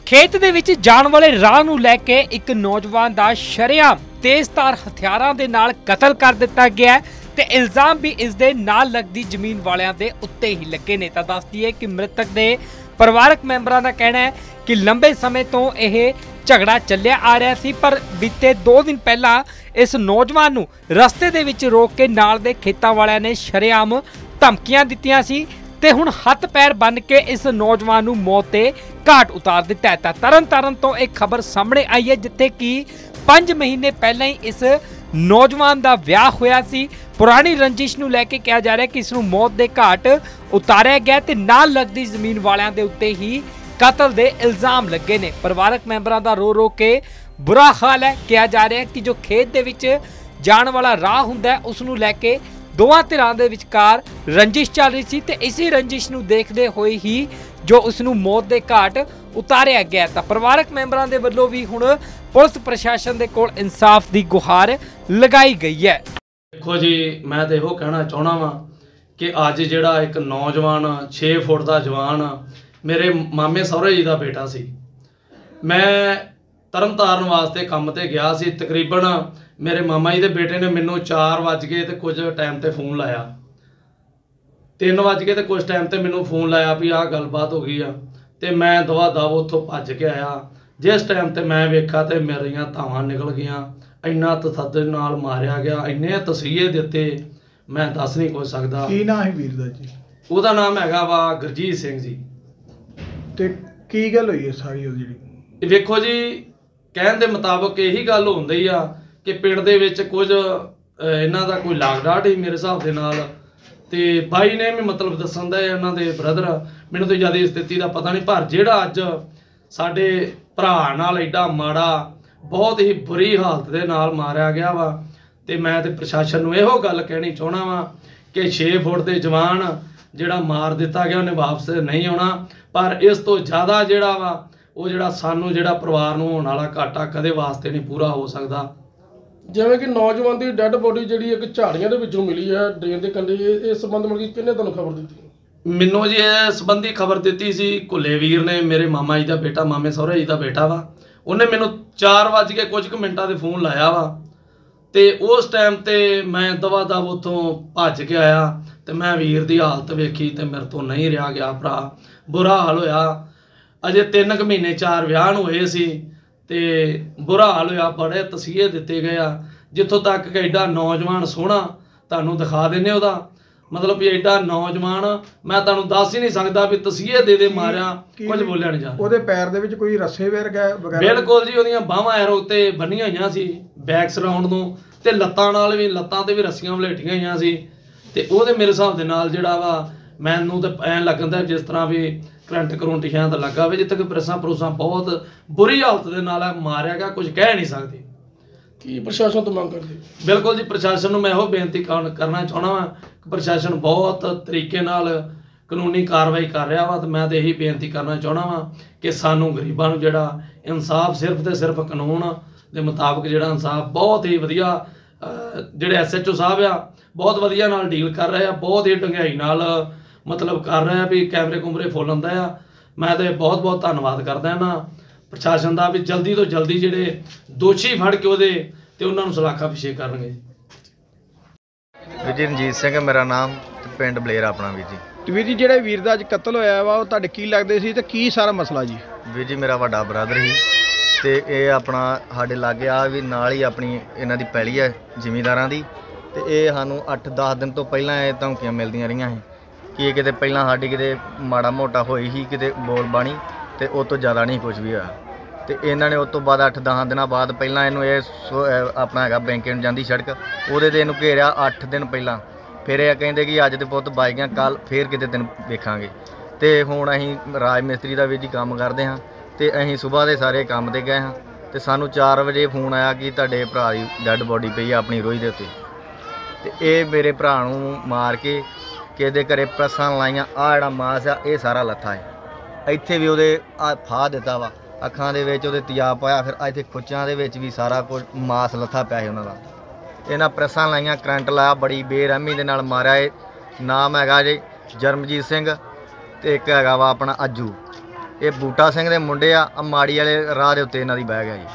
खेत दे विच जाण वाले राह नूं लैके एक नौजवान दा शरेआम तेज़धार हथियारां दे नाल कतल कर दिता गया है ते इल्जाम भी इस दे नाल लगदी जमीन वालियां दे उत्ते ही लगे ने। तां दस दईए कि मृतक दे परिवारक मैंबरां दा कहना है कि लंबे समय तो यह झगड़ा चलिया आ रहा सी, पर बीते 2 दिन पहला इस नौजवान नूं रस्ते दे विच रोक के नाल दे खेतां वालियां ने शरेआम धमकियां दित्तियां सी ते हुण हत्थ पैर बन के इस नौजवान नूं मौत दे घाट उतार दिता है। तरन तारण तो एक खबर सामने आई है जिथे कि 5 महीने पहले ही इस नौजवान का विआह होया सी। पुरानी रंजिश नूं लैके कहा जा रहा है कि इसनूं मौत दे घाट उतारिया गया ते नाल लगदी जमीन वालियां दे उत्ते ही कतल दे इल्जाम लगे ने। परिवारक मैंबरां दा रो रो के बुरा हाल है। कहा जा रहा है कि जो खेत दे विच जाण वाला राह हुंदा है उस नूं लैके दोवां धिरां दे विचकार रंजिश चल रही सी ते इसी रंजिश नूं देखदे होए ही जो उसनूं मौत दे घाट उतारिया गया। तां परिवारक मैंबरां दे वल्लों भी हुण पुलिस प्रशासन दे कोल इंसाफ दी गुहार लगाई गई है। देखो जी, मैं तो इहो कहना चाहना वा कि अज जिहड़ा एक नौजवान 6 फुट का जवान मेरे मामे सहुरे जी का बेटा सी। मैं तरन ताਰਨ वास्ते काम ते गया सी। तकरीबन मेरे मामा जी के बेटे ने मैनू 4 वज के ते कुछ टाइम ते फोन लाया, 3 वज के ते कुछ टाइम ते मैनू फोन लाया भी आह गलबात हो गई आ ते मैं दवा दव उत्थों भज के आया। जिस टाइम ते मैं वेखा तो मेरियां धावां निकल गईयां, इन्ना तसद्दुद नाल मारिया गया, इन्ने तसीहे दिते मैं दस नहीं कुछ सकदा। की नाम है वीर दा जी? ਉਹਦਾ नाम हैगा वा गुरजीत सिंह जी। ते की गल होई है सारी जी? वेखो जी, कहण दे मुताबक यही गल हुंदी आ कि पिंड दे विच कुछ इन्हां दा कोई लाग डाट ही मेरे हिसाब दे नाल ते बाई ने भी मतलब दसन दा इन्हां दे ब्रदर, मैनूं तो ज़्यादा स्थिति का पता नहीं, पर जिहड़ा अज साडे भरा नाल एडा माड़ा बहुत ही बुरी हालत दे नाल मारिया गया वा ते मैं ते प्रशासन नूं इहो गल कहनी चाहना वा कि 6 फुट दे जवान जिहड़ा मार दिता गया उन्हें वापस नहीं आउणा, पर इस तो ज़्यादा जिहड़ा वा ਉਹ ਜਿਹੜਾ ਸਾਨੂੰ ਜਿਹੜਾ ਪਰਿਵਾਰ ਨੂੰ ਹੋਣ ਵਾਲਾ ਘਾਟਾ ਕਦੇ ਵਾਸਤੇ ਨਹੀਂ ਪੂਰਾ ਹੋ ਸਕਦਾ। ਜਿਵੇਂ ਕਿ ਨੌਜਵਾਨ ਦੀ ਡੈੱਡ ਬੋਡੀ ਜਿਹੜੀ ਇੱਕ ਝਾੜੀਆਂ ਦੇ ਵਿੱਚੋਂ ਮਿਲੀ ਹੈ ਡਰੇਨ ਦੇ ਕੰਢੇ, ਇਸ ਸੰਬੰਧ ਵਿੱਚ ਕਿਹਨੇ ਤੁਹਾਨੂੰ ਖਬਰ ਦਿੱਤੀ? ਮੈਨੂੰ ਜੀ ਇਹ ਸੰਬੰਧੀ ਖਬਰ ਦਿੱਤੀ ਸੀ ਘੁੱਲੇ ਵੀਰ ਨੇ, ਮੇਰੇ ਮਾਮਾ ਜੀ ਦਾ ਬੇਟਾ, ਮਾਮੇ ਸਹੁਰੇ ਜੀ ਦਾ ਬੇਟਾ ਵਾ। ਉਹਨੇ ਮੈਨੂੰ 4 ਵਜ ਕੇ ਕੁਝ ਕੁ ਮਿੰਟਾਂ ਦੇ ਫੋਨ ਲਾਇਆ ਵਾ ਤੇ ਉਸ ਟਾਈਮ ਤੇ ਮੈਂ ਦਵਾ ਦਵ ਉੱਥੋਂ ਭੱਜ ਕੇ ਆਇਆ ਤੇ ਮੈਂ ਵੀਰ ਦੀ ਹਾਲਤ ਵੇਖੀ ਤੇ ਮੇਰੇ ਤੋਂ ਨਹੀਂ ਰਿਹਾ ਗਿਆ ਭਰਾ, ਬੁਰਾ ਹਾਲ ਹੋਇਆ। अजे 3 महीने 4 विआह होए सी ते बुरा हाल होया, बड़े तसीहे दिते गए। जितों तक कि एडा नौजवान सोहना तुहानूं दिखा देने उहदा मतलब भी एडा नौजवान मैं तुहानूं दस ही नहीं सकदा भी तसीहे दे मारिया कुछ बोलिया नहीं जा। ਉਹਦੇ पैर ਦੇ ਵਿੱਚ ਕੋਈ ਰੱਸੇ ਵਗੈਰਾ? बिल्कुल जी, ਉਹਦੀਆਂ ਬਾਹਾਂ ਐਰੋ ਤੇ ਬੰਨੀਆਂ ਹੋਈਆਂ ਸੀ बैक सराउंड ਨੂੰ ਤੇ ਲੱਤਾਂ ਨਾਲ ਵੀ, ਲੱਤਾਂ ਤੇ ਵੀ ਰੱਸੀਆਂ ਵਲੇਟੀਆਂ ਹੋਈਆਂ ਸੀ ਤੇ ਉਹਦੇ ਮੇਰੇ ਹਿਸਾਬ ਦੇ ਨਾਲ ਜਿਹੜਾ ਵਾ ਮੈਨੂੰ ਤਾਂ ਐਂ ਲੱਗਦਾ ਜਿਸ ਤਰ੍ਹਾਂ ਵੀ करंट करंट शायद लगा हो, जिथे प्रेसा प्रूसा बहुत बुरी हालत के नाल मारिया गया, कुछ कह नहीं सकते। कि प्रशासन तो मांग करते? बिल्कुल जी, प्रशासन में मैं बेनती करना चाहना वा कि प्रशासन बहुत तरीके नाल कानूनी कार्रवाई कर रहा वा। तो मैं तो यही बेनती करना चाहना वा कि सानू गरीबां नूं जिहड़ा इंसाफ सिर्फ तो सिर्फ कानून के मुताबिक जिहड़ा इंसाफ बहुत ही वधिया जिहड़े SHO साहब आ बहुत वधिया नाल डील कर रहे हैं, बहुत ही ढंगाई नाल मतलब कर रहे हैं भी कैमरे कुमरे फुल आंदा आ। मैं तो बहुत बहुत धन्नवाद करदा ना प्रशासन का भी जल्दी तो जल्दी जिहड़े दोषी फड़ के ਉਹਦੇ ਤੇ ਉਹਨਾਂ ਨੂੰ ਸਲਾਖਾਂ ਪਿੱਛੇ ਕਰਨਗੇ। ਵੀਰ ਜੀ ਰਣਜੀਤ ਸਿੰਘ ਮੇਰਾ ਨਾਮ ਤੇ ਪਿੰਡ ਬਲੇਰ ਆਪਣਾ ਵੀਰ ਜੀ। ਤੇ ਵੀਰ ਜੀ ਜਿਹੜਾ ਵੀਰ ਦਾ ਅੱਜ ਕਤਲ ਹੋਇਆ ਵਾ ਉਹ ਤੁਹਾਡੇ ਕੀ ਲੱਗਦੇ ਸੀ ਤੇ ਕੀ ਸਾਰਾ ਮਸਲਾ ਜੀ? ਵੀਰ ਜੀ ਮੇਰਾ ਵੱਡਾ ਬ੍ਰਦਰ ਸੀ ਤੇ ਇਹ ਆਪਣਾ ਸਾਡੇ ਲਾਗੇ ਆ ਵੀ ਨਾਲ ਹੀ ਆਪਣੀ ਇਹਨਾਂ ਦੀ ਪੈਲੀ ਹੈ ਜ਼ਿਮੀਂਦਾਰਾਂ ਦੀ ਤੇ ਇਹ ਸਾਨੂੰ 8-10 ਦਿਨ ਤੋਂ ਪਹਿਲਾਂ ਇਹ ਧਮਕੀਆਂ ਮਿਲਦੀਆਂ ਰਹੀਆਂ ਸੀ कि किते पहला साडी किते माड़ा मोटा होई ही किते बोल बाणी ते उस तो ज़्यादा नहीं कुछ भी होया ते इन्हां ने उस तो बाद 8-10 दिनों बाद पहला इनू अपना हैगा बैंक नूं जांदी सड़क उहदे ते इनू घेरिया 8 दिन पहला, फिर ये कहिंदे कि अज ते पुत्त बाई गया कल फिर किते दिन वेखांगे ते हुण असीं राज मिस्त्री दा भी जी काम करदे हां ते असीं सुबह दे सारे काम ते गए हां ते सानू 4 वजे फोन आया कि तुहाडे भरा दी डैड बॉडी पई अपनी रोही दे उत्ते ते इह मेरे भरा नूं मार के किसी घरे प्रैसां लाइया आ जिहड़ा मास आ ये सारा लत्था है इत्थे भी उहदे फाह दिता वा अखां दे विच उहदे तेजाब पाया, फिर इत्थे खुच्चां दे विच भी सारा कुछ मास लत्था पिया है उन्हां दा। इन्हां प्रैसां लाइया, करंट लाया, बड़ी बेरहमी दे नाल मारिया। नाम हैगा जी जरमजीत सिंह ते एक हैगा वा अपना अज्जू ਇਹ ਬੂਟਾ ਸਿੰਘ ਦੇ ਮੁੰਡੇ ਆ, ਮਾੜੀ ਵਾਲੇ ਰਾਹ ਦੇ ਉੱਤੇ ਇਹਨਾਂ ਦੀ ਬਹਿ ਗਿਆ ਜੀ।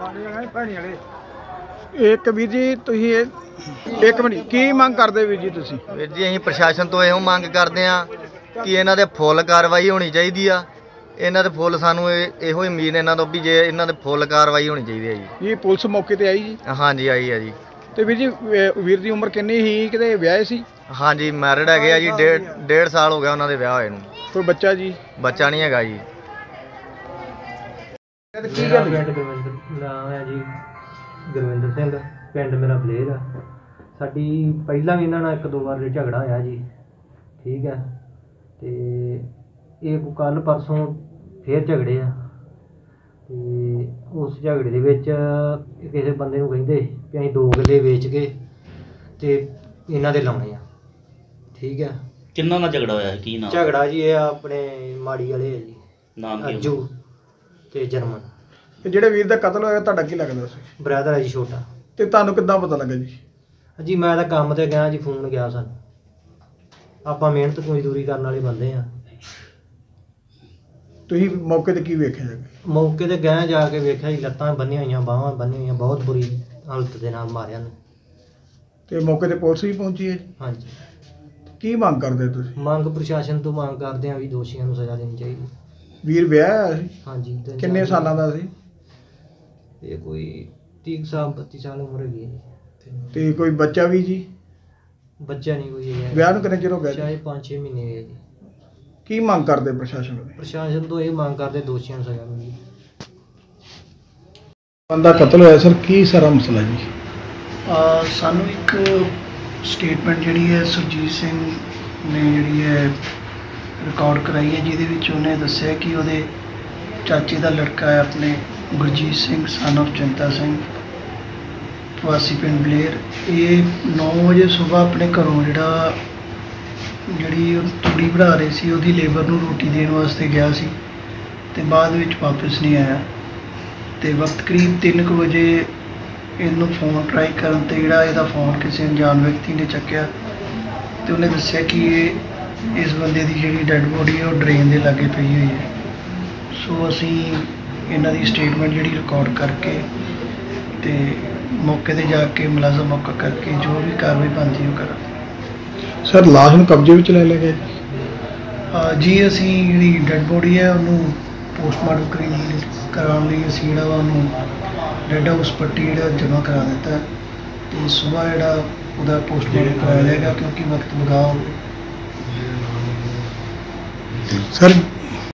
ਇੱਕ ਵੀਰ ਜੀ ਤੁਸੀਂ ਇੱਕ ਮਿੰਟ ਕੀ ਮੰਗ ਕਰਦੇ ਵੀਰ ਜੀ ਤੁਸੀਂ? ਵੀਰ ਜੀ ਅਸੀਂ ਪ੍ਰਸ਼ਾਸਨ ਤੋਂ ਇਹੋ ਮੰਗ ਕਰਦੇ ਆ ਕਿ ਇਹਨਾਂ ਦੇ ਫੁੱਲ ਕਾਰਵਾਈ ਹੋਣੀ ਚਾਹੀਦੀ ਆ। ਇਹਨਾਂ ਦੇ ਫੁੱਲ ਸਾਨੂੰ ਇਹੋ ਹੀ ਉਮੀਦ ਇਹਨਾਂ ਤੋਂ ਵੀ ਜੇ ਇਹਨਾਂ ਦੇ ਫੁੱਲ ਕਾਰਵਾਈ ਹੋਣੀ ਚਾਹੀਦੀ ਹੈ ਜੀ। ਇਹ ਪੁਲਿਸ ਮੌਕੇ ਤੇ ਆਈ ਜੀ? ਹਾਂਜੀ ਆਈ ਆ ਜੀ। ਤੇ ਵੀਰ ਜੀ ਵੀਰ ਦੀ ਉਮਰ ਕਿੰਨੀ ਸੀ, ਕਿਤੇ ਵਿਆਹੇ ਸੀ? ਹਾਂਜੀ ਮੈਰਿਡ ਹੈਗੇ ਆ ਜੀ, ਡੇਢ ਸਾਲ ਹੋ ਗਿਆ ਉਹਨਾਂ ਦੇ ਵਿਆਹ ਹੋਏ ਨੂੰ। ਕੋਈ ਬੱਚਾ ਜੀ? ਬੱਚਾ ਨਹੀਂ ਹੈਗਾ ਜੀ। ਕੀ ਗੱਲ ਨਾਮ ਹੈ ਜੀ ਗੁਰਵਿੰਦਰ ਸਿੰਘ, ਪਿੰਡ ਮੇਰਾ ਬਲੇਰ ਆ। ਸਾਡੀ ਪਹਿਲਾਂ ਵੀ ਇਹਨਾਂ ਨਾਲ 1-2 ਵਾਰ ਝਗੜਾ ਹੋਇਆ ਜੀ, ਠੀਕ ਹੈ। ਤੇ ਇਹ ਕੱਲ੍ਹ ਪਰਸੋਂ ਫੇਰ ਝਗੜੇ ਆ, ਤੇ ਉਸ ਝਗੜੇ ਦੇ ਵਿੱਚ ਕਿਸੇ ਬੰਦੇ ਨੂੰ ਕਹਿੰਦੇ ਕਿ ਅਸੀਂ 2 ਕਿੱਲੇ ਵੇਚ ਕੇ ਤੇ ਇਹਨਾਂ ਦੇ ਲਾਉਣੇ ਆ, ਠੀਕ ਹੈ। ਕਿੰਨਾ ਨਾਲ ਝਗੜਾ ਹੋਇਆ? ਕੀ ਨਾਮ ਝਗੜਾ ਜੀ ਇਹ ਆਪਣੇ ਮਾੜੀ ਵਾਲੇ ਆ ਜੀ, ਨਾਮ ਕੀ? ਅੱਜੂ ਤੇ ਜਰਮਨ। ਤੇ ਜਿਹੜੇ ਵੀਰ ਦਾ ਕਤਲ ਹੋਇਆ ਤੁਹਾਡਾ ਕੀ ਲੱਗਦਾ ਸੀ? ਬ੍ਰਦਰ ਹੈ ਜੀ ਛੋਟਾ। ਤੇ ਤੁਹਾਨੂੰ ਕਿੱਦਾਂ ਪਤਾ ਲੱਗਾ ਜੀ? ਜੀ ਮੈਂ ਤਾਂ ਕੰਮ ਤੇ ਗਿਆ ਜੀ, ਫੋਨ ਗਿਆ ਸਾਨੂੰ। ਆਪਾਂ ਮਿਹਨਤ ਮਜ਼ਦੂਰੀ ਕਰਨ ਵਾਲੇ ਬੰਦੇ ਆ। ਤੁਸੀਂ ਮੌਕੇ ਤੇ ਕੀ ਵੇਖਿਆ ਜੀ? ਮੌਕੇ ਤੇ ਗਏ, ਜਾ ਕੇ ਵੇਖਿਆ ਜੀ ਲੱਤਾਂ ਬੰਨੀਆਂ ਹੋਈਆਂ, ਬਾਹਾਂ ਬੰਨੀਆਂ ਹੋਈਆਂ, ਬਹੁਤ ਬੁਰੀ ਹਾਲਤ ਦੇ ਨਾਲ ਮਾਰਿਆ ਨੇ। ਤੇ ਮੌਕੇ ਤੇ ਪੁਲਿਸ ਵੀ ਪਹੁੰਚੀ ਹੈ ਜੀ? ਹਾਂਜੀ। ਕੀ ਮੰਗ ਕਰਦੇ ਤੁਸੀਂ? ਮੰਗ ਪ੍ਰਸ਼ਾਸਨ ਤੋਂ ਮੰਗ ਕਰਦੇ ਆ ਵੀ ਦੋਸ਼ੀਆਂ ਨੂੰ ਸਜ਼ਾ ਦੇਣੀ ਚਾਹੀਦੀ। ਵੀਰ ਵਿਆਹਿਆ ਹੋਇਆ ਸੀ? ਹਾਂਜੀ। ਕਿੰਨੇ ਸਾਲਾਂ ਦਾ ਸੀ? ਇਹ ਕੋਈ 30 ਸਾਲ 32 ਸਾਲ ਉਮਰ ਹੈਗੀ ਹੈ ਜੀ। ਤੇ ਕੋਈ ਬੱਚਾ ਵੀ ਜੀ? ਬੱਚਾ ਨਹੀਂ ਕੋਈ ਹੈ। ਵਿਆਹ ਨੂੰ ਕਿੰਨੇ ਚਿਰ ਹੋ ਗਿਆ ਜੀ? ਸ਼ਾਇਦ 5-6 ਮਹੀਨੇ ਹੋਏ ਜੀ। ਕੀ ਮੰਗ ਕਰਦੇ ਪ੍ਰਸ਼ਾਸਨ ਨੂੰ? ਪ੍ਰਸ਼ਾਸਨ ਤੋਂ ਇਹ ਮੰਗ ਕਰਦੇ ਦੋਸ਼ੀਆਂ ਨੂੰ ਸਜ਼ਾ ਮਿਲੇ। ਬੰਦਾ ਕਤਲ ਹੋਇਆ ਸਰ, ਕੀ ਸਾਰਾ ਮਸਲਾ ਜੀ? ਸਾਨੂੰ ਇੱਕ ਸਟੇਟਮੈਂਟ ਜਿਹੜੀ ਹੈ ਸੁਰਜੀਤ ਸਿੰਘ ਨੇ ਜਿਹੜੀ ਹੈ ਰਿਕਾਰਡ ਕਰਾਈ ਹੈ, ਜਿਹਦੇ ਵਿੱਚ ਉਹਨੇ ਦੱਸਿਆ ਕਿ ਉਹਦੇ ਚਾਚੇ ਦਾ ਲੜਕਾ ਹੈ ਆਪਣੇ ਗੁਰਜੀਤ ਸਿੰਘ son of ਚਿੰਤਾ ਸਿੰਘ, ਵਾਸੀ ਪਿੰਡ ਬਲੇਰ। ਇਹ 9 ਵਜੇ ਸਵੇਰ ਆਪਣੇ ਘਰੋਂ ਜਿਹੜੀ ਉਹ ਤੂੜੀ ਬਣਾ ਰਹੀ ਸੀ, ਉਹਦੀ ਲੇਬਰ ਨੂੰ ਰੋਟੀ ਦੇਣ ਵਾਸਤੇ ਗਿਆ ਸੀ ਤੇ ਬਾਅਦ ਵਿੱਚ ਵਾਪਸ ਨਹੀਂ ਆਇਆ। ਤੇ ਵਕਤ ਕਰੀਬ 3 ਕੁ ਵਜੇ ਇਹਨੂੰ ਫੋਨ ਟਰਾਈ ਕਰਨ ਤੇ ਇਹਦਾ ਫੋਨ ਕਿਸੇ ਅਣਜਾਣ ਵਿਅਕਤੀ ਨੇ ਚੱਕਿਆ ਤੇ ਉਹਨੇ ਦੱਸਿਆ ਕਿ ਇਸ ਬੰਦੇ ਦੀ ਜਿਹੜੀ ਡੈੱਡ ਬੋਡੀ ਹੈ ਉਹ ਡਰੇਨ ਦੇ ਲਾਗੇ ਪਈ ਹੋਈ ਹੈ। ਸੋ ਅਸੀਂ ਇਹਨਾਂ ਦੀ ਸਟੇਟਮੈਂਟ ਜਿਹੜੀ ਰਿਕਾਰਡ ਕਰਕੇ ਤੇ ਮੌਕੇ ਤੇ ਜਾ ਕੇ ਮੁਲਾਜ਼ਮ ਮੌਕਾ ਕਰਕੇ ਜੋ ਵੀ ਕਾਰਵਾਈ ਬਣਦੀ ਉਹ ਕਰਾਂਗੇ। ਸਰ ਲਾਸ਼ ਨੂੰ ਕਬਜ਼ੇ ਵਿੱਚ ਲੈ ਲਿਆ ਗਿਆ ਜੀ? ਅਸੀਂ ਜਿਹੜੀ ਡੈੱਡ ਬੋਡੀ ਹੈ ਉਹਨੂੰ ਪੋਸਟਮਾਰਟਮ ਕਰਾਉਣ ਲਈ ਅਸੀਂ ਜਿਹੜਾ ਵਾ ਉਹਨੂੰ ਡੈੱਡ ਹਾਊਸ ਪੱਟੀ ਜਮ੍ਹਾਂ ਕਰਾ ਦਿੱਤਾ ਤੇ ਸਵੇਰ ਜਿਹੜਾ ਉਹਦਾ ਪੋਸਟਮਾਰਟਮ ਕਰਾਇਆ ਜਾਏਗਾ ਕਿਉਂਕਿ ਵਕਤ ਬਗਾਓ। ਸਰ